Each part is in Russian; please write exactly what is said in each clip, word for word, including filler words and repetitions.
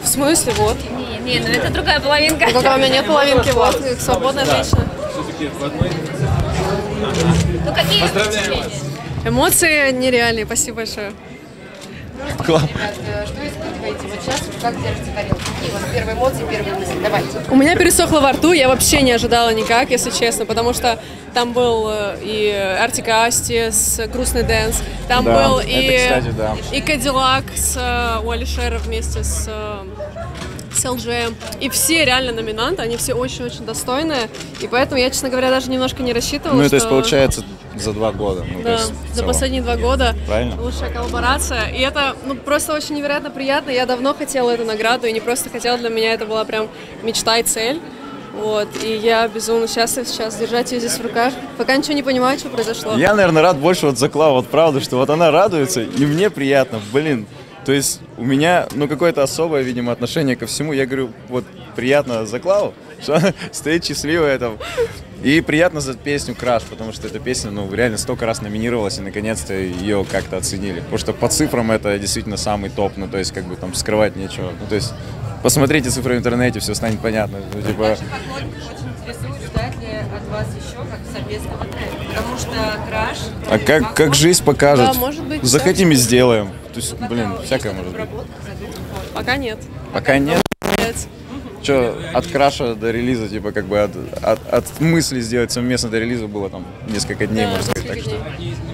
В смысле, вот? Не, не, ну это другая половинка. Ну, когда у меня нет половинки, вот, свободная женщина. Ну какие впечатления? Эмоции нереальные, спасибо большое. Класс. Что испытываете вот сейчас? Как держите тарелку? Какие у вас первые эмоции, первые мысли? Давайте. У меня пересохло во рту, я вообще не ожидала никак, если честно, потому что там был и Артик и Асти с «Грустный дэнс», там Да, был это, и, кстати, да. и Кадиллак с э, у Алишера вместе с, э, с эл джи эм. И все реально номинанты, они все очень-очень достойные, и поэтому я, честно говоря, даже немножко не рассчитывала, Ну, что... то есть, получается, за два года. Ну, то Да, есть, в за целом. последние два года Правильно? лучшая коллаборация. И это ну, просто очень невероятно приятно. Я давно хотела эту награду, и не просто хотела, для меня это была прям мечта и цель. Вот. И я безумно счастлива сейчас держать ее здесь в руках. Пока ничего не понимаю, что произошло. Я, наверное, рад больше вот за Клаву, вот правда, что вот она радуется, и мне приятно, блин. То есть у меня, ну, какое-то особое, видимо, отношение ко всему. Я говорю, вот, приятно за Клаву, что она стоит счастливая там. И приятно за песню «Краш», потому что эта песня, ну, реально столько раз номинировалась, и наконец-то ее как-то оценили. Потому что по цифрам это действительно самый топ, ну, то есть, как бы, там, скрывать нечего. Ну, то есть, посмотрите цифры в интернете, все станет понятно. Ну, типа... Наши поклонники очень интересуют, ждать ли от вас еще как совместного трека, потому что «Краш». А как, как жизнь покажет. Да, может быть, захотим и сделаем. То есть, блин, всякое может быть. Пока нет. Пока нет. Нет. Че, от краша до релиза, типа, как бы от, от, от мысли сделать совместно до релиза было там несколько дней, Да, можно сказать. Так несколько что... дней.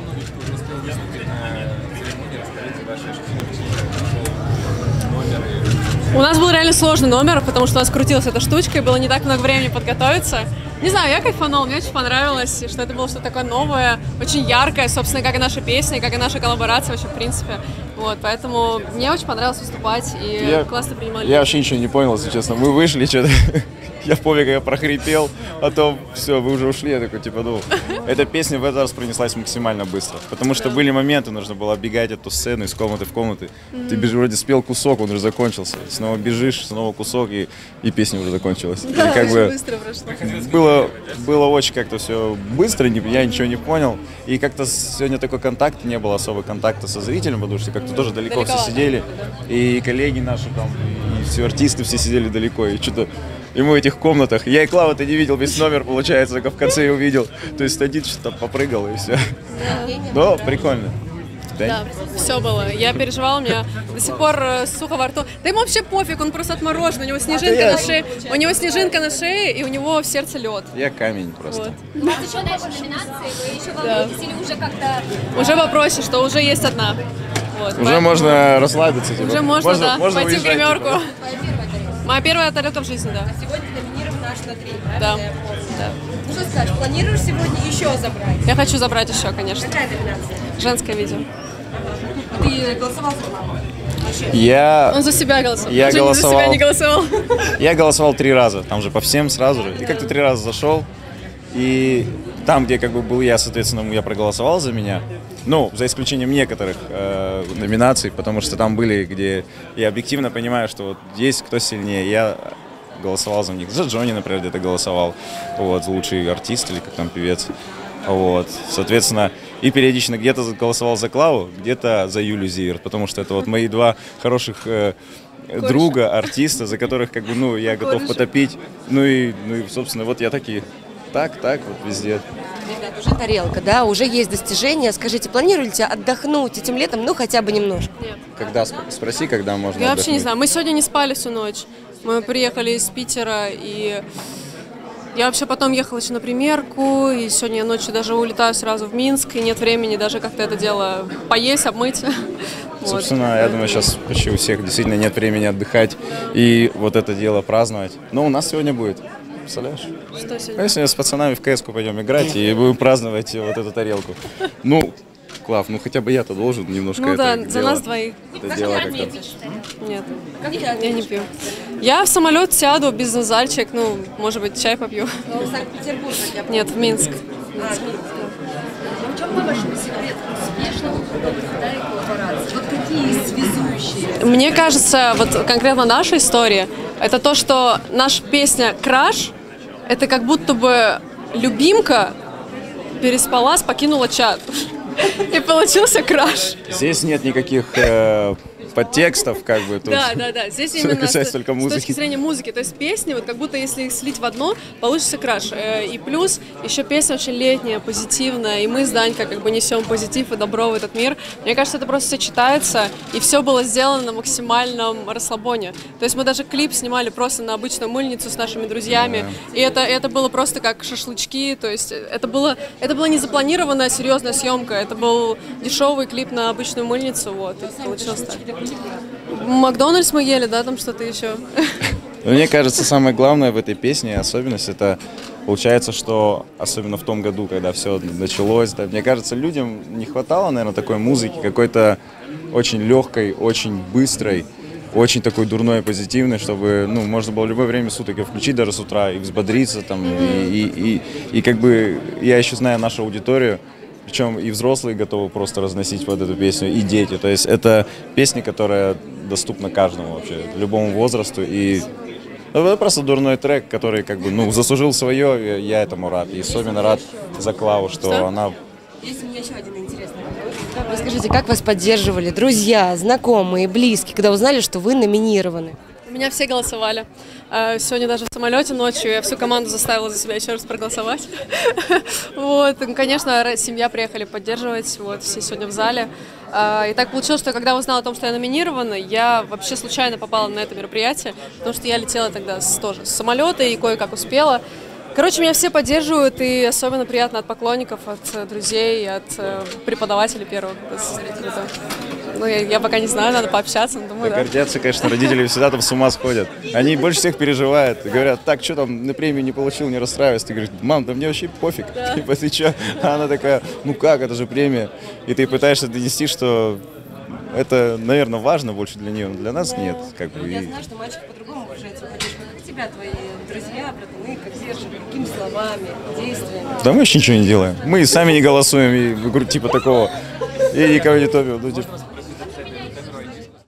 У нас был реально сложный номер, потому что у нас крутилась эта штучка, и было не так много времени подготовиться. Не знаю, я кайфанула, мне очень понравилось, что это было что-то такое новое, очень яркое, собственно, как и наша песня, как и наша коллаборация вообще, в принципе. Вот, поэтому мне очень понравилось выступать, и Я, классно принимали. я вообще ничего не понял, если честно. Мы вышли, что-то... Я помню, как я прохрипел, а то все, вы уже ушли. Я такой, типа, ну, эта песня в этот раз пронеслась максимально быстро. Потому что Да. были моменты, нужно было бегать эту сцену из комнаты в комнату. Ты бежишь, вроде спел кусок, он уже закончился. Снова бежишь, снова кусок, и, и песня уже закончилась. Да, и как очень бы быстро прошло. было, было очень как-то все быстро, не- я ничего не понял. И как-то сегодня такой контакт, не было особо контакта со зрителем, потому что как-то тоже далеко все Далековато. сидели. И коллеги наши там, и все артисты все сидели далеко. И что-то и мы в этих комнатах. Я и Клава-то не видел весь номер, получается, только в конце я увидел. То есть один что-то попрыгал и все. Но прикольно. Да, все было. Я переживала, у меня до сих пор э, сухо во рту. Да ему вообще пофиг, он просто отморожен. У него снежинка я- на шее. У него снежинка на шее, и у него в сердце лед. Я камень просто. Вот. У вас еще дальше номинации, вы еще волнуетесь или уже как-то... Уже попроще, что уже есть одна. Вот, Уже поэтому можно расслабиться. Типа. Уже можно, да, можно пойти в уезжать, гримерку. типа. Моя первая тарелка в жизни, да. Сегодня номинирован наш на три, Да. правильно? Да. Ну что скажешь, планируешь сегодня еще забрать? Я хочу забрать еще, конечно. Какая номинация? Женское видео. Ты голосовал за Клаву? Я, Он за себя голосовал. Я Уже не за себя голосовал. не голосовал. я голосовал три раза. Там же по всем сразу же. И как-то три раза зашел. И там, где как бы был я, соответственно, я проголосовал за меня. Ну, за исключением некоторых э, номинаций, потому что там были, где я объективно понимаю, что вот есть кто сильнее. Я голосовал за них. За Джонни, например, где-то голосовал. Вот, за лучший артист или как там певец. Вот, соответственно, и периодично где-то голосовал за Клаву, где-то за Юлю Зиверт, потому что это вот мои два хороших э, друга, артиста, за которых как бы, ну, я готов Кореши. потопить. Ну и, ну и, собственно, вот я такие, так, так, вот везде. Ребят, уже тарелка, да, уже есть достижения. Скажите, планируете отдохнуть этим летом, ну хотя бы немножко? Когда, сп- спроси, когда можно Я вообще не отдохнуть. знаю. Мы сегодня не спали всю ночь. Мы приехали из Питера, и я вообще потом ехала еще на примерку, и сегодня я ночью даже улетаю сразу в Минск, и нет времени даже как-то это дело поесть, обмыть. Вот. Собственно, я думаю, сейчас почти у всех действительно нет времени отдыхать и вот это дело праздновать. Но у нас сегодня будет, представляешь? Что Мы сегодня? сегодня с пацанами в КС-ку пойдем играть и будем праздновать вот эту тарелку. Ну, Клав, ну хотя бы я-то должен немножко Ну это да, за дело- нас двоих. это дело как-то. Нет, я не пью. Я в самолет сяду, бизнес-зальчик, ну, может быть, чай попью. Ну, Санкт-Петербург, я помню. Нет, в Минск. В чем, по-вашему, секрет успешного да, и коллаборации? Вот какие связующие? Мне кажется, вот конкретно наша история, это то, что наша песня «Краш» — это как будто бы любимка переспалась, покинула чат. И получился краш. Здесь нет никаких э, подтекстов, как бы. Тут Да, да, да. Здесь именно с, касается только с музыки. точки зрения музыки. То есть песни, вот как будто если их слить в одно, получится краш. Э, И плюс еще песня очень летняя, позитивная. И мы с Данькой как бы несем позитив и добро в этот мир. Мне кажется, это просто сочетается. И все было сделано на максимальном расслабоне. То есть мы даже клип снимали просто на обычную мыльницу с нашими друзьями. И это, это было просто как шашлычки. То есть это было, это была не запланированная серьезная съемка. Это был дешевый клип на обычную мыльницу. Вот, и получилось так. Макдональдс мы ели, да, там что-то еще. Мне кажется, самое главное в этой песне, особенность, это получается, что особенно в том году, когда все началось, да, мне кажется, людям не хватало, наверное, такой музыки, какой-то очень легкой, очень быстрой, очень такой дурной, позитивной, чтобы, ну, можно было в любое время суток ее включить, даже с утра, и взбодриться там, и, и, и, и как бы, я еще знаю нашу аудиторию, причем и взрослые готовы просто разносить вот эту песню, и дети. То есть это песня, которая доступна каждому вообще, любому возрасту. И это просто дурной трек, который как бы, ну, заслужил свое, и я этому рад. И особенно рад за Клаву, что, что? она... Есть у меня еще один интересный вопрос. Расскажите, как вас поддерживали друзья, знакомые, близкие, когда узнали, что вы номинированы? У меня все голосовали. Сегодня даже в самолете ночью я всю команду заставила за себя еще раз проголосовать. Вот, конечно, семья приехали поддерживать, вот, все сегодня в зале. И так получилось, что когда узнала о том, что я номинирована, я вообще случайно попала на это мероприятие, потому что я летела тогда с, тоже с самолета и кое-как успела. Короче, меня все поддерживают, и особенно приятно от поклонников, от друзей, от преподавателей первых. Ну, я, я пока не знаю, надо пообщаться, но думаю, да. Да. Гордятся, конечно, родители всегда там с ума сходят. Они больше всех переживают. Говорят, так, что там, на премию не получил, не расстраивайся. Ты говоришь, мам, да мне вообще пофиг. Да. Типа, ты что? А она такая, ну как, это же премия. И ты пытаешься донести, что это, наверное, важно больше для нее, но для нас нет. Как бы. Я знаю, что мальчик по-другому выражает свою поддержку. Как тебя твои друзья, братаны, как держат, какими словами, действиями? Да мы вообще ничего не делаем. Мы сами не голосуем, и, типа такого. И никого не топим. Ну, типа...